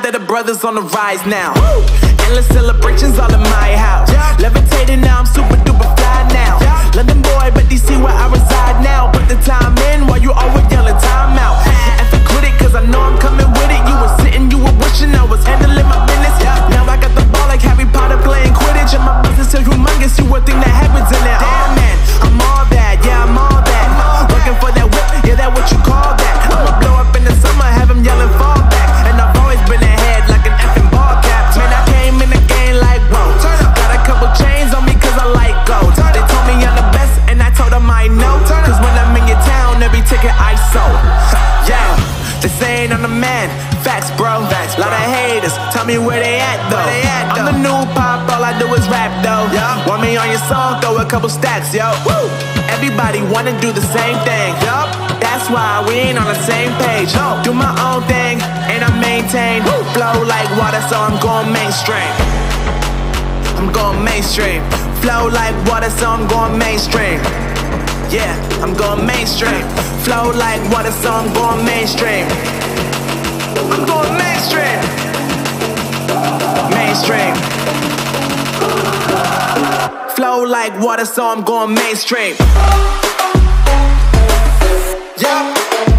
that the brothers on the rise now. Endless celebrations all in my house. Levitating now, I'm super duper fly now. London boy, but DC where I reside now. Put the time in while you always yelling time out. And for quit it, cause I know I'm coming with it. You were sitting, you were wishing I was handling my business. Now I got the ball like Harry Potter playing Quidditch. And my business is humongous, you would think that happens in there. Damn man, I'm all that, yeah I'm all that. Working for that whip, yeah that what you call that. I'ma blow up in the summer, have him yelling fall back. And I've always been ahead like an effing ball cap. Man, I came in the game like whoa. Got a couple chains on me cause I like gold. They told me I'm the best and I told them I know. Cause when I'm in your town, every ticket I sold. Yeah, they saying I'm the man. Facts bro, lot of haters, tell me where they at though. I'm the new pop, all I do is rap though. Want me on your song, throw a couple stacks, yo. Everybody wanna do the same thing, that's why we ain't on the same page. Do my own thing, and I maintain. Flow like water, so I'm going mainstream. I'm going mainstream. Flow like water, so I'm going mainstream. Yeah, I'm going mainstream. Flow like water, so I'm going mainstream. I'm going mainstream. Mainstream. Flow like water, so I'm going mainstream. Yeah.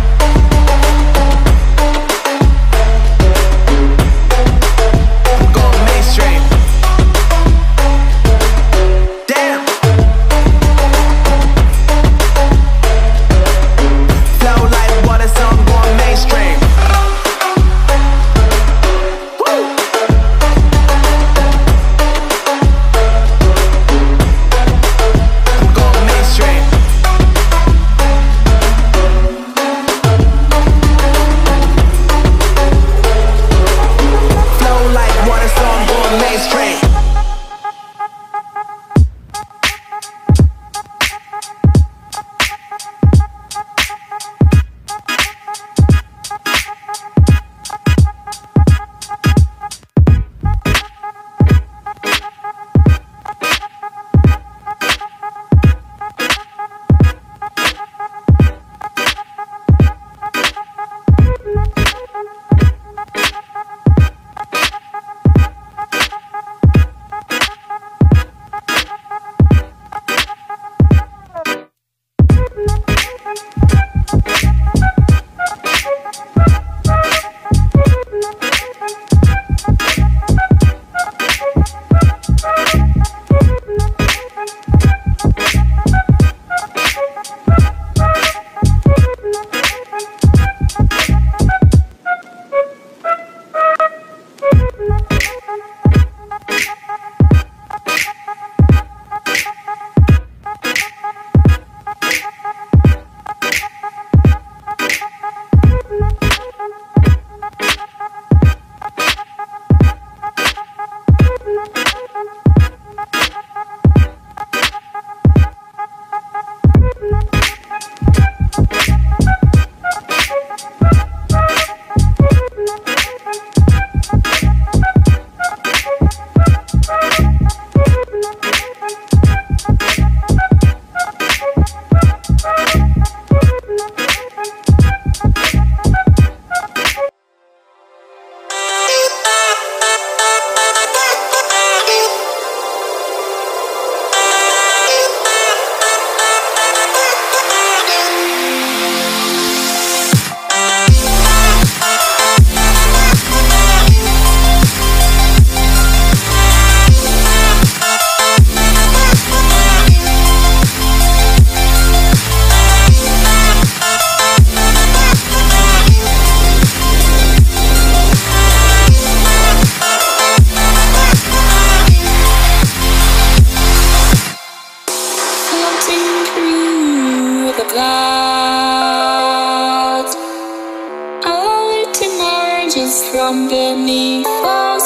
From beneath the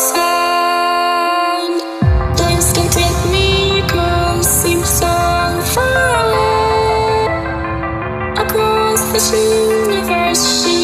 sand, place can take me across, seems so far away. Across this universe,